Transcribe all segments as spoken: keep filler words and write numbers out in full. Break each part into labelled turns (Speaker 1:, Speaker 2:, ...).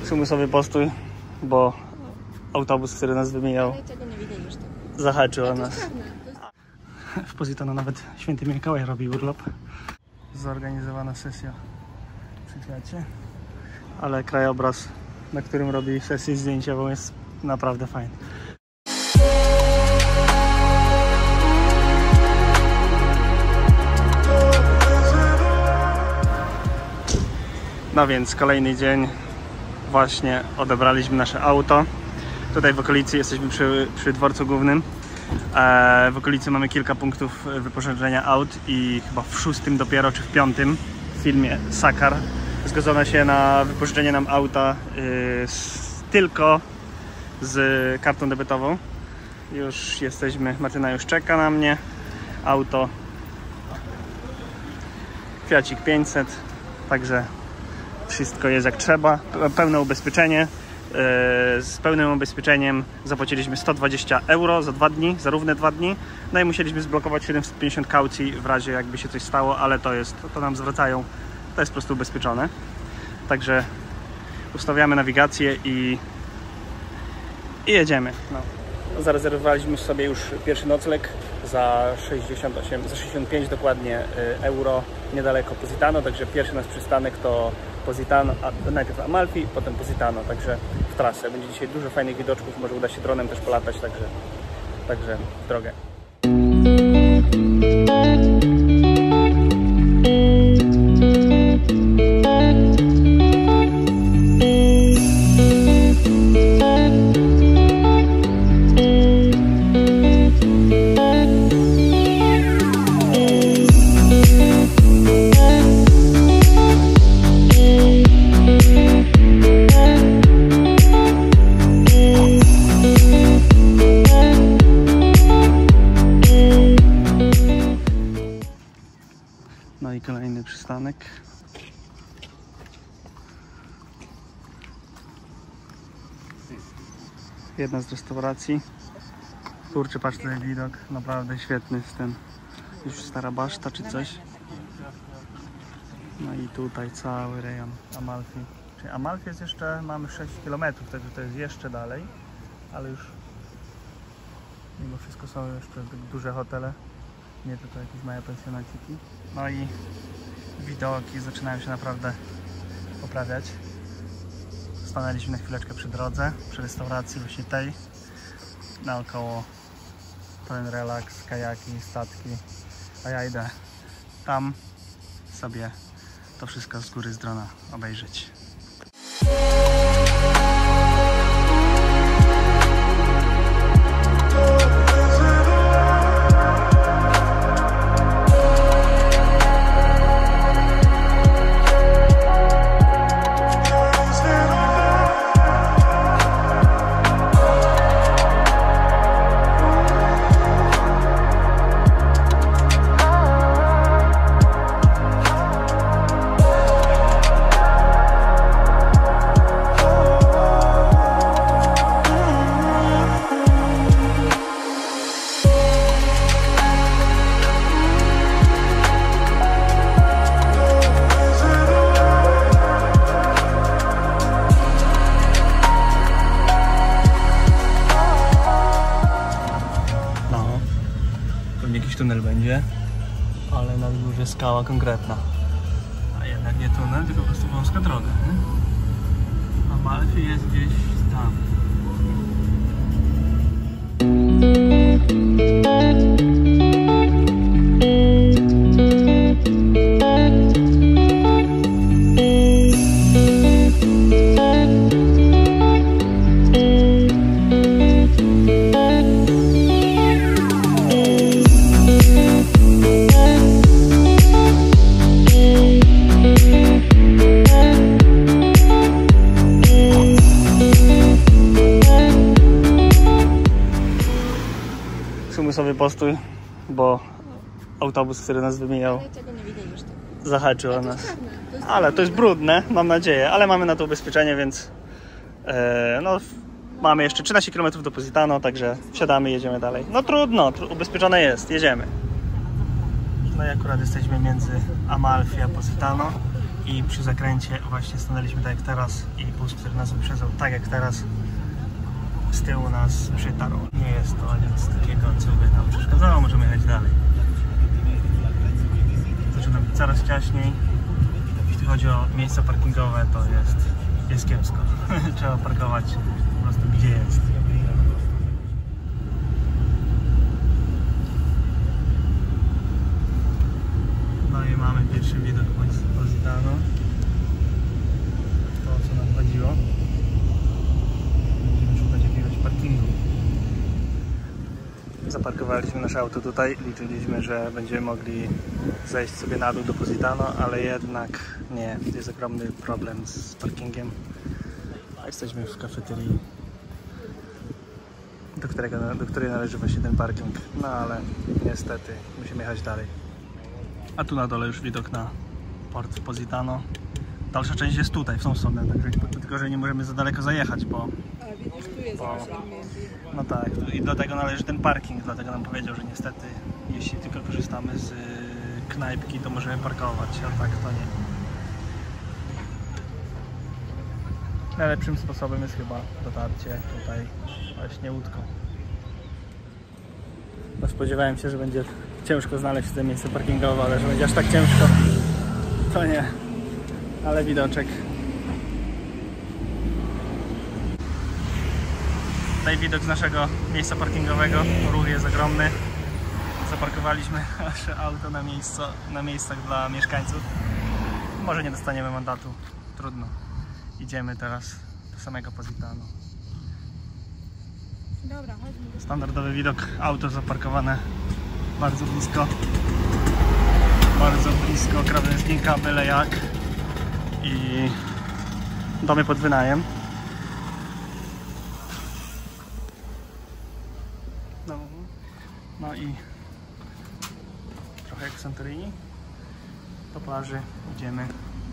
Speaker 1: Przymusowy postój, bo autobus, który nas wymieniał, zahaczył o nas. W Positano nawet Święty Mikołaj robi urlop. Zorganizowana sesja przy Fiacie, ale krajobraz, na którym robi sesję zdjęciową, jest naprawdę fajny. No więc kolejny dzień, właśnie odebraliśmy nasze auto. Tutaj w okolicy jesteśmy przy, przy dworcu głównym. E, w okolicy mamy kilka punktów wypożyczenia aut i chyba w szóstym dopiero, czy w piątym w filmie Sakar zgodzono się na wypożyczenie nam auta y, z, tylko z kartą debetową. Już jesteśmy, Martyna już czeka na mnie. Auto Fiacik pięćset, także wszystko jest jak trzeba, pełne ubezpieczenie. Z pełnym ubezpieczeniem zapłaciliśmy sto dwadzieścia euro za dwa dni, za równe dwa dni. No i musieliśmy zblokować siedemset pięćdziesiąt kaucji w razie jakby się coś stało, ale to jest, to nam zwracają, to jest po prostu ubezpieczone. Także ustawiamy nawigację i, i jedziemy. No. Zarezerwowaliśmy sobie już pierwszy nocleg za sześćdziesiąt osiem, za sześćdziesiąt pięć dokładnie euro niedaleko Positano, także pierwszy nasz przystanek to Positano, a najpierw Amalfi, potem Positano, także w trasę. Będzie dzisiaj dużo fajnych widoczków, może uda się dronem też polatać, także, także w drogę. No i kolejny przystanek. Jedna z restauracji. Kurczę, patrz, ten widok, naprawdę świetny jest ten, już stara baszta czy coś. No i tutaj cały rejon Amalfi. Czyli Amalfi jest jeszcze, mamy sześć kilometrów, także to jest jeszcze dalej, ale już mimo wszystko są jeszcze duże hotele. Nie tylko jakieś małe pensjonaciki. No i widoki zaczynają się naprawdę poprawiać. Stanęliśmy na chwileczkę przy drodze, przy restauracji właśnie tej. Naokoło pełen relaks, kajaki, statki. A ja idę tam sobie to wszystko z góry, z drona obejrzeć. Jakiś tunel będzie, ale na górze skała konkretna. A jednak nie tunel, tylko po prostu wąska droga. Nie? Amalfi jest gdzieś tam. Przymusowy postój, bo autobus, który nas wymieniał, zahaczył o nas. Ale to jest brudne, mam nadzieję, ale mamy na to ubezpieczenie, więc e, no, mamy jeszcze trzynaście kilometrów do Positano, także wsiadamy i jedziemy dalej. No trudno, tr ubezpieczone jest, jedziemy. No i akurat jesteśmy między Amalfi a Positano. i przy zakręcie właśnie stanęliśmy tak jak teraz i bus, który nas wyprzedzał tak jak teraz, z tyłu nas przytarł. Nie jest to nic takiego, co by nam przeszkadzało, możemy jechać dalej. Zaczyna być coraz ciaśniej. Jeśli chodzi o miejsca parkingowe, to jest, jest kiepsko. Trzeba parkować po prostu gdzie jest. No i mamy pierwszy widok Positano. To, o co nam chodziło. Będziemy szukać jakiegoś parkingu. Zaparkowaliśmy nasze auto tutaj. Liczyliśmy, że będziemy mogli zejść sobie na dół do Positano, ale jednak nie. Jest ogromny problem z parkingiem. A jesteśmy w kafeterii, do, którego, do której należy właśnie ten parking. No ale niestety musimy jechać dalej. A tu na dole już widok na port Positano. Dalsza część jest tutaj, w tą stronę, także tylko, że nie możemy za daleko zajechać, bo...
Speaker 2: A widzisz, tu jest
Speaker 1: bo,
Speaker 2: Airbnb.
Speaker 1: no tak, i do tego należy ten parking, dlatego nam powiedział, że niestety jeśli tylko korzystamy z knajpki, to możemy parkować, a tak to nie. Najlepszym sposobem jest chyba dotarcie tutaj właśnie łódką. No, spodziewałem się, że będzie ciężko znaleźć to miejsce parkingowe, ale że będzie aż tak ciężko, to nie. Ale widoczek. Tutaj widok z naszego miejsca parkingowego. Ruch jest ogromny. Zaparkowaliśmy nasze auto na, miejscu, na miejscach dla mieszkańców. Może nie dostaniemy mandatu. Trudno. Idziemy teraz do samego Positano.
Speaker 2: Dobra, chodźmy.
Speaker 1: Standardowy widok. Auto zaparkowane bardzo blisko. Bardzo blisko krawężnika, byle jak. I domy pod wynajem. No, no i trochę jak w Santorini. Do plaży idziemy.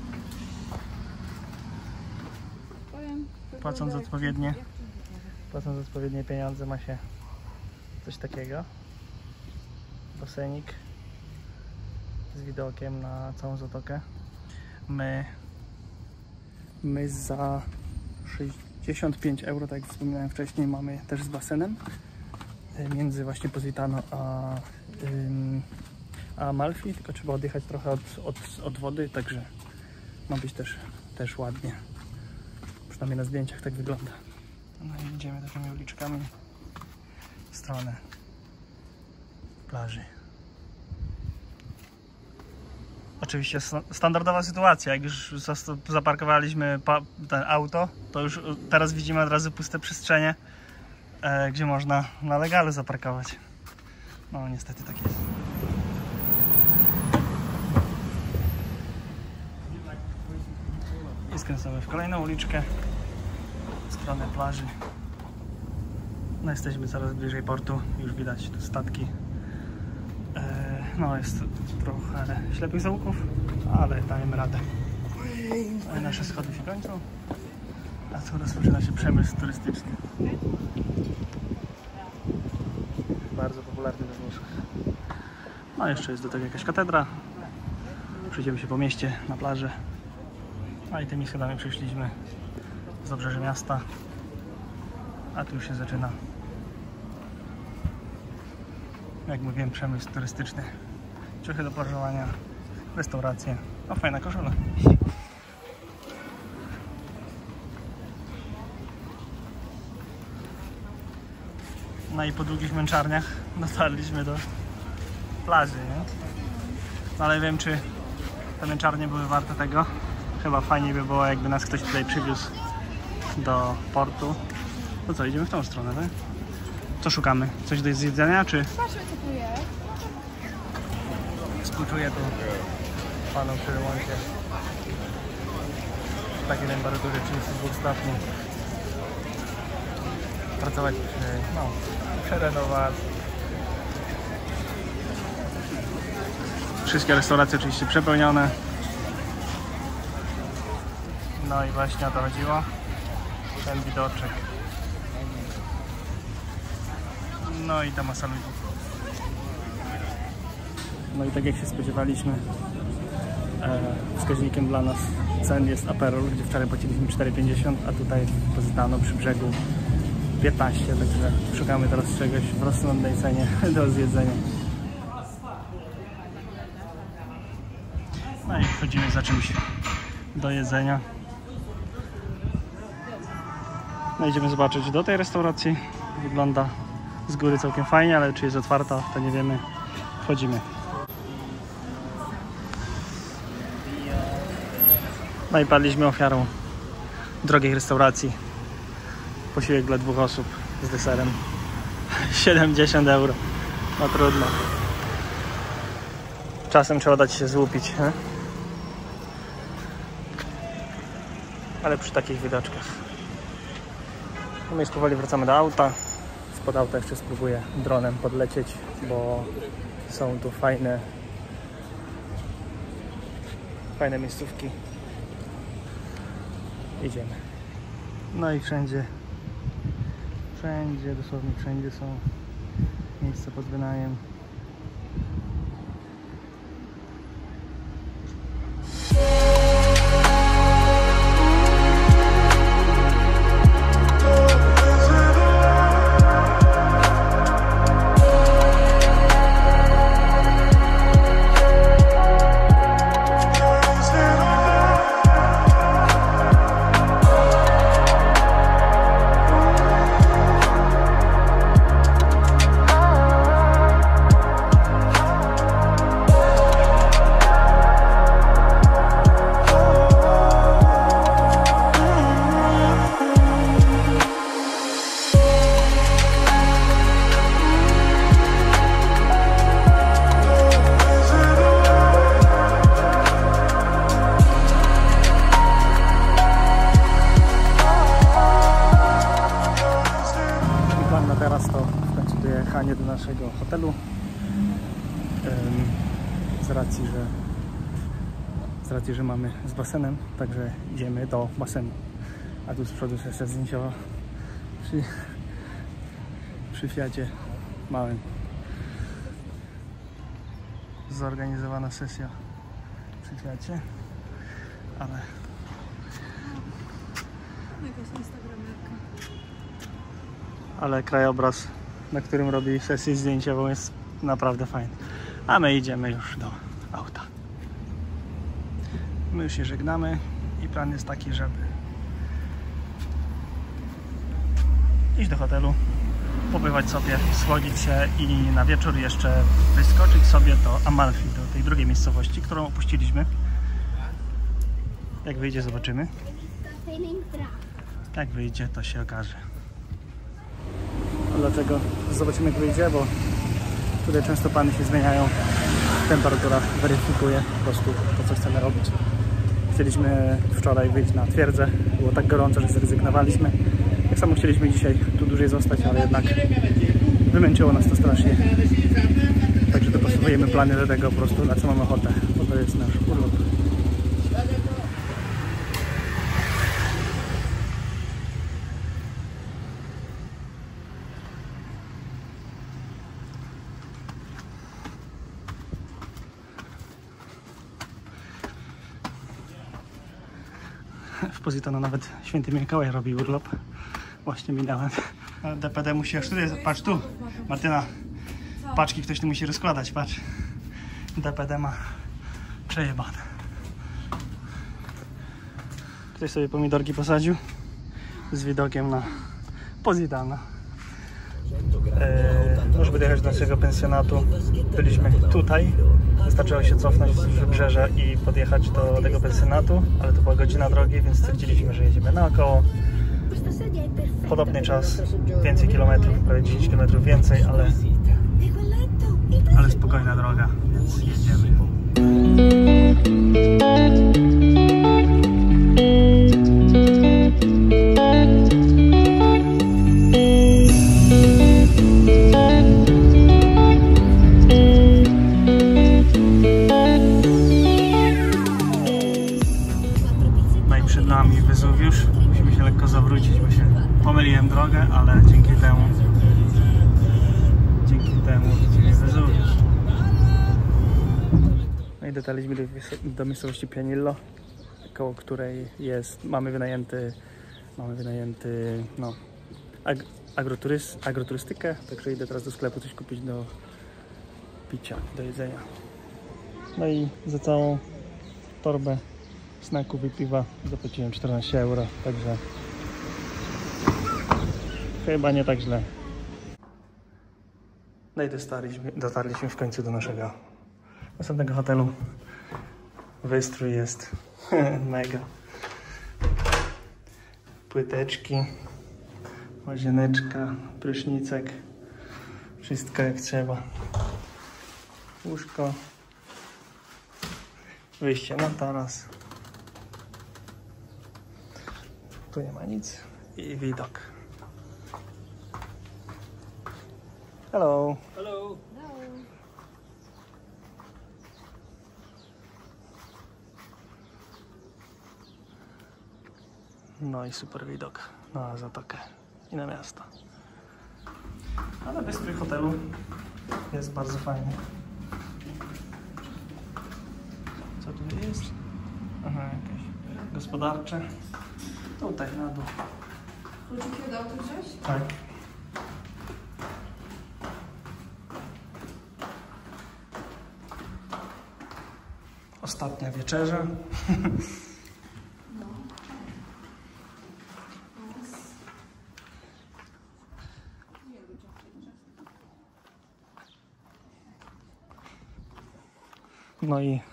Speaker 1: Płacąc odpowiednie, płacąc odpowiednie pieniądze ma się coś takiego. Basenik z widokiem na całą zatokę. My My za sześćdziesiąt pięć euro, tak jak wspominałem wcześniej, mamy też z basenem między właśnie Positano a, ym, a Amalfi, tylko trzeba odjechać trochę od, od, od wody, także ma być też, też ładnie. Przynajmniej na zdjęciach tak wygląda. No i idziemy takimi uliczkami w stronę plaży. Oczywiście standardowa sytuacja, jak już zaparkowaliśmy ten auto, to już teraz widzimy od razu puste przestrzenie, e, gdzie można na legalu zaparkować. No niestety tak jest. I skręcamy w kolejną uliczkę w stronę plaży. No jesteśmy coraz bliżej portu, już widać tu statki. No jest trochę ślepych zaułków, ale dajemy radę. Ale nasze schody się kończą, a tu rozpoczyna się przemysł turystyczny. Bardzo popularny we Włoszech. No jeszcze jest do tego jakaś katedra. Przejdziemy się po mieście na plażę. A i tymi schodami przyszliśmy z obrzeży miasta. A tu już się zaczyna, jak mówiłem, przemysł turystyczny. Ciuchy do plażowania, restauracje. O, fajna koszula. No i po długich męczarniach dotarliśmy do plaży, nie? No ale wiem, czy te męczarnie były warte tego. Chyba fajniej by było, jakby nas ktoś tutaj przywiózł do portu. To co, idziemy w tą stronę, tak? Co szukamy? Coś do zjedzenia, czy?
Speaker 2: Patrzmy, co tu jest.
Speaker 1: Współczuję tu panu przy remoncie. W takiej temperatury trzydzieści dwa stopni. Pracować przy, no, przy renowacji. Wszystkie restauracje oczywiście przepełnione. No i właśnie o to chodziło. Ten widoczek. No i ta masa ludzi. No i tak jak się spodziewaliśmy, Wskaźnikiem dla nas cen jest Aperol, gdzie wczoraj płaciliśmy cztery pięćdziesiąt, a tutaj w Positano przy brzegu piętnaście, także szukamy teraz czegoś w rozsądnej cenie do zjedzenia. No i wchodzimy za czymś do jedzenia. No idziemy zobaczyć do tej restauracji. Wygląda z góry całkiem fajnie, ale czy jest otwarta, to nie wiemy. Wchodzimy. No i padliśmy ofiarą drogiej restauracji. Posiłek dla dwóch osób z deserem. siedemdziesiąt euro. No trudno. Czasem trzeba dać się złupić, nie? Ale przy takich widoczkach. No my już powoli wracamy do auta. Spod auta jeszcze spróbuję dronem podlecieć, bo są tu fajne fajne miejscówki. Idziemy. No i wszędzie wszędzie, dosłownie wszędzie są miejsca pod wynajem. Teraz to w końcu dojechanie do naszego hotelu z racji, że z racji, że mamy z basenem, także idziemy do basenu. A tu z przodu sesja zdjęciowa przy, przy Fiacie małym. Zorganizowana sesja przy Fiacie, ale ale krajobraz, na którym robi sesję zdjęciową, jest naprawdę fajny. A my idziemy już do auta. My już się żegnamy i plan jest taki, żeby iść do hotelu, popływać sobie, słodzić się i na wieczór jeszcze wyskoczyć sobie do Amalfi, do tej drugiej miejscowości, którą opuściliśmy. Jak wyjdzie, zobaczymy. Jak wyjdzie, to się okaże. Dlaczego? Zobaczymy, jak wyjdzie, bo tutaj często plany się zmieniają. Temperatura weryfikuje po prostu to, co chcemy robić. Chcieliśmy wczoraj wyjść na twierdzę. Było tak gorąco, że zrezygnowaliśmy. Tak samo chcieliśmy dzisiaj tu dłużej zostać, ale jednak wymęczyło nas to strasznie. Także dopasowujemy plany do tego po prostu, na co mamy ochotę, bo to jest nasz urlop. W Positano nawet święty Mikołaj robi urlop. Właśnie minąłem. D P D musi aż tutaj, patrz tu, Martyna, paczki ktoś tu musi rozkładać, patrz. D P D ma przejebane. Ktoś sobie pomidorki posadził z widokiem na Positano. Eee, żeby dojechać do naszego pensjonatu, byliśmy tutaj. Wystarczyło się cofnąć z wybrzeża i podjechać do tego pensjonatu, ale to była godzina drogi, więc stwierdziliśmy, że jedziemy naokoło. Podobny czas, więcej kilometrów, prawie dziesięć kilometrów więcej, ale, ale spokojna droga, więc jedziemy. Wezuwiusz. Musimy się lekko zawrócić, bo się pomyliłem drogę, ale dzięki temu dzięki temu widzimy Wezuwiusz. No i dotarliśmy do, do miejscowości Pianillo, koło której jest, mamy wynajęty, mamy wynajęty, no, ag, agroturys, agroturystykę, także idę teraz do sklepu coś kupić do picia, do jedzenia. No i za całą torbę snacków i piwa zapłaciłem czternaście euro, także chyba nie tak źle. No i dotarliśmy, dotarliśmy w końcu do naszego następnego hotelu. Wystrój jest mega. Płyteczki, łazieneczka, prysznicek, wszystko jak trzeba. Łóżko, wyjście na taras. Tu nie ma nic i widok. Hello.
Speaker 3: Hello.
Speaker 1: No i super widok na zatokę i na miasto. Ale wystrój hotelu jest bardzo fajny. Co tu jest? Aha, jakieś gospodarcze. Tutaj na dół.
Speaker 2: Kluczyki od auto wziąć?
Speaker 1: Tak. Ostatnia wieczerza. No i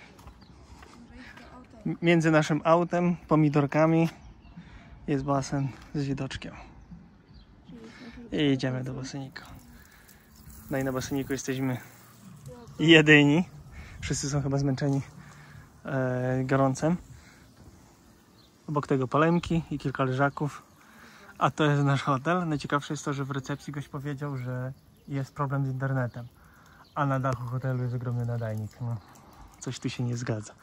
Speaker 1: między naszym autem, pomidorkami jest basen z widoczkiem. I idziemy do baseniku. No i na baseniku jesteśmy jedyni. Wszyscy są chyba zmęczeni e, gorącem. Obok tego palemki i kilka leżaków. A to jest nasz hotel. Najciekawsze jest to, że w recepcji gość powiedział, że jest problem z internetem. A na dachu hotelu jest ogromny nadajnik. No, coś tu się nie zgadza.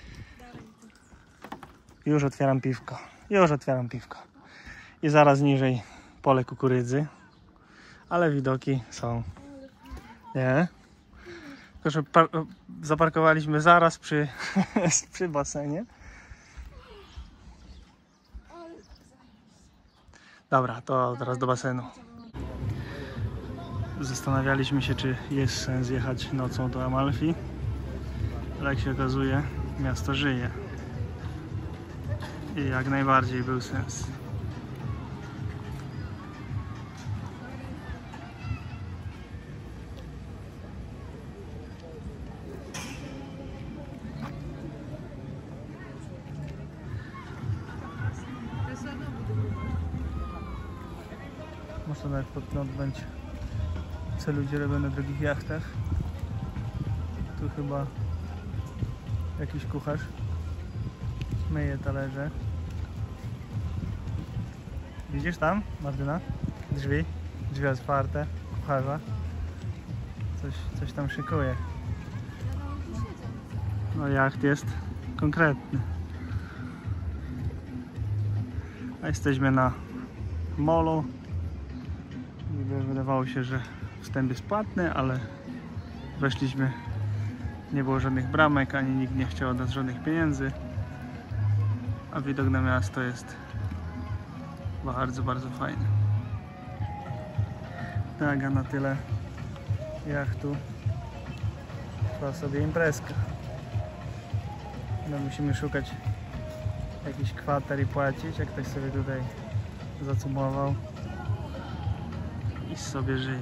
Speaker 1: Już otwieram piwko. Już otwieram piwko. I zaraz niżej pole kukurydzy. Ale widoki są. Nie? Tylko, że zaparkowaliśmy zaraz przy, przy basenie. Dobra, to teraz do basenu. Zastanawialiśmy się, czy jest sens jechać nocą do Amalfi. Ale jak się okazuje, miasto żyje. I jak najbardziej był sens. Można nawet podglądnąć, co ludzie robią na drogich jachtach. Tu chyba jakiś kucharz myje talerze. Widzisz tam, Martyna? Drzwi, drzwi otwarte, kucharza. Coś, coś tam szykuje. No jacht jest konkretny. A jesteśmy na molu. Wydawało się, że wstęp jest płatny, ale weszliśmy, nie było żadnych bramek, ani nikt nie chciał od nas żadnych pieniędzy. A widok na miasto jest bardzo, bardzo fajny. Tak, a na tyle jachtu trwa sobie imprezka. No musimy szukać jakichś kwater i płacić, jak ktoś sobie tutaj zacumował i sobie żyje.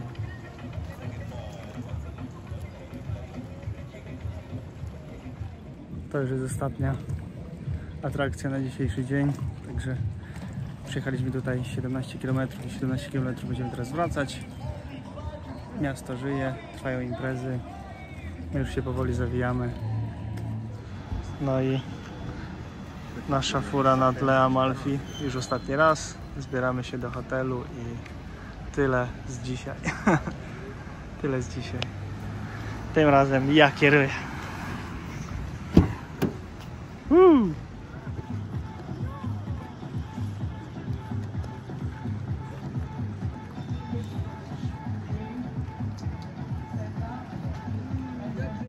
Speaker 1: To już jest ostatnia atrakcja na dzisiejszy dzień, także przyjechaliśmy tutaj siedemnaście kilometrów i siedemnaście kilometrów będziemy teraz wracać. Miasto żyje, trwają imprezy, my już się powoli zawijamy. No i nasza fura na tle Amalfi już ostatni raz. Zbieramy się do hotelu i tyle z dzisiaj. Tyle z dzisiaj. Tym razem ja kieruję. Woo!